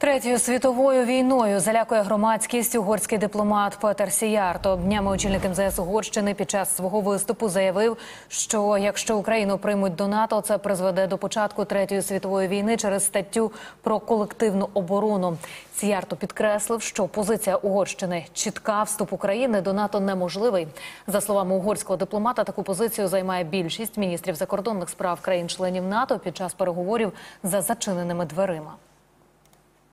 Третьою світовою війною залякує громадськість угорський дипломат Петер Сіярто. Днями очільник МЗС Угорщини під час свого виступу заявив, що якщо Україну приймуть до НАТО, це призведе до початку Третьої світової війни через статтю про колективну оборону. Сіярто підкреслив, що позиція Угорщини чітка, вступ України до НАТО неможливий. За словами угорського дипломата, таку позицію займає більшість міністрів закордонних справ країн-членів НАТО під час переговорів за зачиненими дверима.